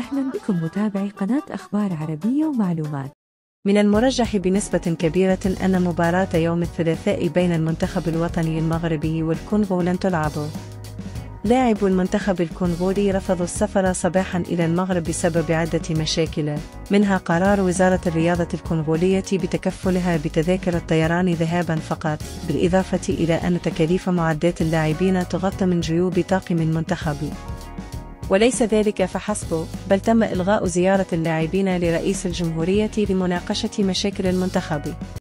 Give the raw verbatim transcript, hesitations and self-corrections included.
أهلا بكم متابعي قناة أخبار عربية ومعلومات. من المرجح بنسبة كبيرة أن مباراة يوم الثلاثاء بين المنتخب الوطني المغربي والكونغو لن تلعب. لاعبو المنتخب الكونغولي رفضوا السفر صباحا إلى المغرب بسبب عدة مشاكل، منها قرار وزارة الرياضة الكونغولية بتكفلها بتذاكر الطيران ذهابا فقط، بالإضافة إلى أن تكاليف معدات اللاعبين تغطى من جيوب طاقم المنتخب. وليس ذلك فحسب، بل تم إلغاء زيارة اللاعبين لرئيس الجمهورية لمناقشة مشاكل المنتخب.